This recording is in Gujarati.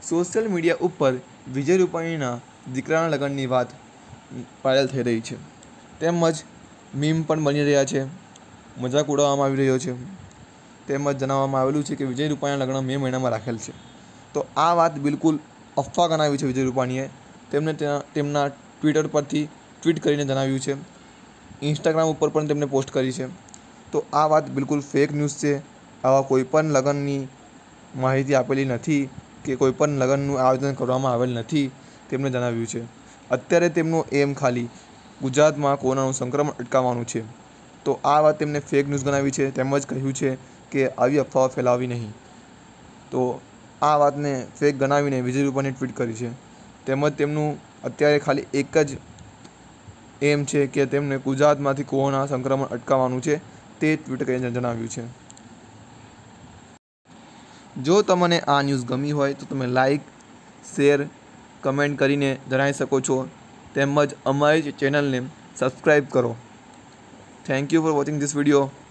સોશિયલ મીડિયા ઉપર વિજય રૂપાણીના દીકરાના લગ્નની વાત વાયરલ થઈ રહી છે, તેમજ મીમ પણ બની રહ્યા છે, મજાક ઉડાવવામાં આવી રહ્યો છે, તેમજ જણાવવામાં આવેલું છે કે વિજય રૂપાણીના લગ્ન મે મહિનામાં રાખેલ છે. તો આ વાત બિલકુલ અફવા ગણાવી છે વિજય રૂપાણીએ. તેમને તેમના ટ્વિટર પરથી ટ્વીટ કરીને જણાવ્યું છે, ઇન્સ્ટાગ્રામ ઉપર પણ તેમને પોસ્ટ કરી છે. તો આ વાત બિલકુલ ફેક ન્યૂઝ છે. આવા કોઈપણ લગ્નની માહિતી આપેલી નથી કે કોઈપણ લગ્નનું આયોજન કરવામાં આવેલ નથી તેમણે જણાવ્યું છે. અત્યારે તેમનું એમ ખાલી ગુજરાતમાં કોરોનાનું સંક્રમણ અટકાવવાનું છે. તો આ વાત તેમને ફેક ન્યૂઝ ગણાવી છે, તેમજ કહ્યું છે કે આવી અફવાઓ ફેલાવવી નહીં. તો આ વાતને ફેક ગણાવીને વિજય રૂપાણીએ ટ્વીટ કરી છે. તેમજ તેમનું અત્યારે ખાલી એક જ એમ છે કે તેમને ગુજરાતમાંથી કોરોના સંક્રમણ અટકાવવાનું છે, તે ટ્વીટ કરીને જણાવ્યું છે. જો તમને આ ન્યૂઝ ગમી હોય તો તમે લાઈક, શેર, કમેન્ટ કરીને જણાવી શકો છો. તેમજ અમારી ચેનલને સબસ્ક્રાઈબ કરો. Thank you for watching this video.